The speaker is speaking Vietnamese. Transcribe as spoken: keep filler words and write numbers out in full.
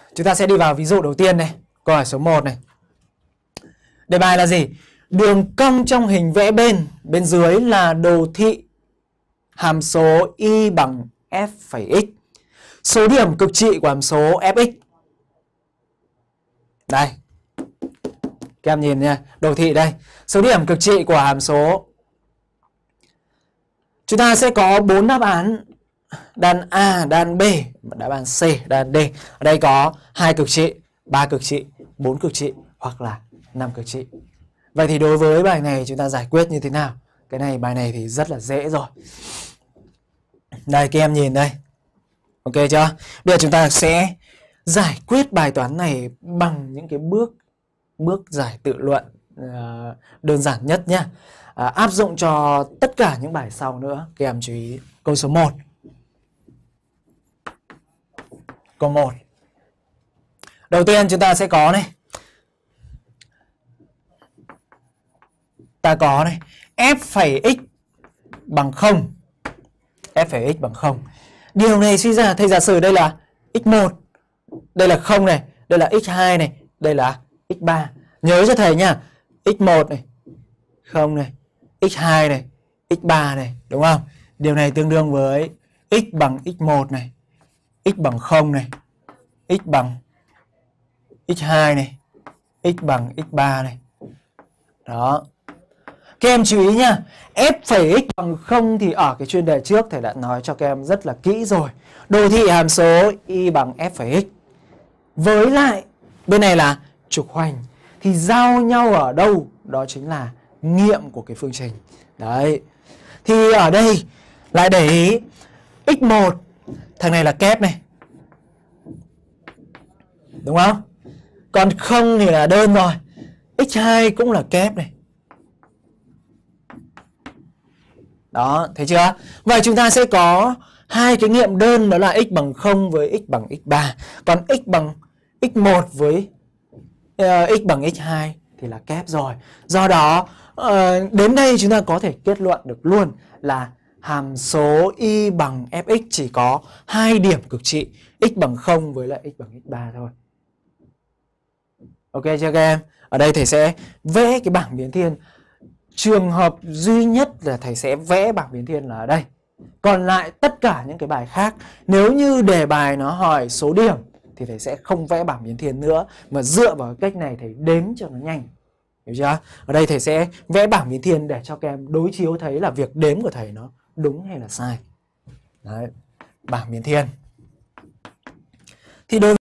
Chúng ta sẽ đi vào ví dụ đầu tiên này. Câu hỏi số một này. Đề bài là gì? Đường cong trong hình vẽ bên, bên dưới là đồ thị hàm số y bằng f phẩy x. Số điểm cực trị của hàm số fx. Đây. Các em nhìn nha, đồ thị đây. Số điểm cực trị của hàm số. Chúng ta sẽ có bốn đáp án. Đan A, đan B, đáp án C, đan D. Ở đây có hai cực trị, ba cực trị, bốn cực trị hoặc là năm cực trị. Vậy thì đối với bài này chúng ta giải quyết như thế nào? Cái này bài này thì rất là dễ rồi. Đây các em nhìn đây. Ok chưa? Bây giờ chúng ta sẽ giải quyết bài toán này bằng những cái bước bước giải tự luận uh, đơn giản nhất nhá. Uh, áp dụng cho tất cả những bài sau nữa. Các em chú ý câu số một. Câu một. Đầu tiên chúng ta sẽ có này. Ta có này, f phẩy x bằng không. F phẩy x bằng không. Điều này suy ra, thầy giả sử đây là x một, đây là không này, đây là x hai này, đây là x ba. Nhớ cho thầy nha, x một này, không này, x hai này, x ba này, đúng không? Điều này tương đương với x bằng x một này, x bằng không này, x bằng x hai này, x bằng x ba này. Đó. Các em chú ý nha, f phẩy x bằng không thì ở cái chuyên đề trước thầy đã nói cho các em rất là kỹ rồi. Đồ thị hàm số y bằng f phẩy x. Với lại bên này là trục hoành thì giao nhau ở đâu? Đó chính là nghiệm của cái phương trình. Đấy. Thì ở đây lại để ý x một, thằng này là kép này. Đúng không? Còn không thì là đơn rồi. x hai cũng là kép này. Đó, thấy chưa? Vậy chúng ta sẽ có hai cái nghiệm đơn, đó là x bằng không với x bằng x ba. Còn x bằng x một với uh, x bằng x hai thì là kép rồi. Do đó, uh, đến đây chúng ta có thể kết luận được luôn là hàm số y bằng fx chỉ có hai điểm cực trị, x bằng không với lại x bằng x ba thôi. Ok chưa các em? Ở đây thầy sẽ vẽ cái bảng biến thiên. Trường hợp duy nhất là thầy sẽ vẽ bảng biến thiên là ở đây. Còn lại tất cả những cái bài khác, nếu như đề bài nó hỏi số điểm thì thầy sẽ không vẽ bảng biến thiên nữa, mà dựa vào cách này thầy đếm cho nó nhanh. Hiểu chưa? Ở đây thầy sẽ vẽ bảng biến thiên để cho các em đối chiếu thấy là việc đếm của thầy nó đúng hay là sai. Đấy, bảng biến thiên. Thì đối